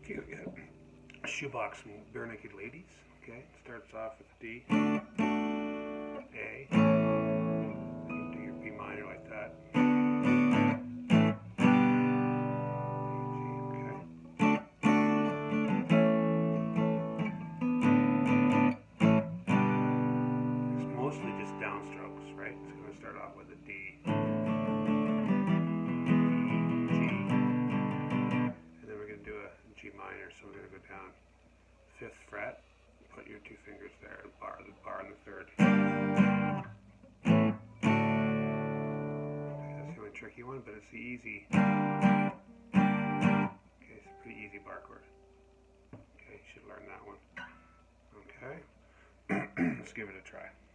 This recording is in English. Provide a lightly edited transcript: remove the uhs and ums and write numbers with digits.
Okay, we got a shoebox from Bare Naked Ladies. Okay, it starts off with D, A, and do your B minor like that. Mostly just downstrokes, right? It's going to start off with a D, E, G, and then we're going to do a G minor, so we're going to go down 5th fret, put your 2 fingers there, and bar on the 3rd. Okay, that's the only tricky one, but it's the easy. Okay, it's a pretty easy bar chord. Okay, you should learn that one. Okay, let's give it a try.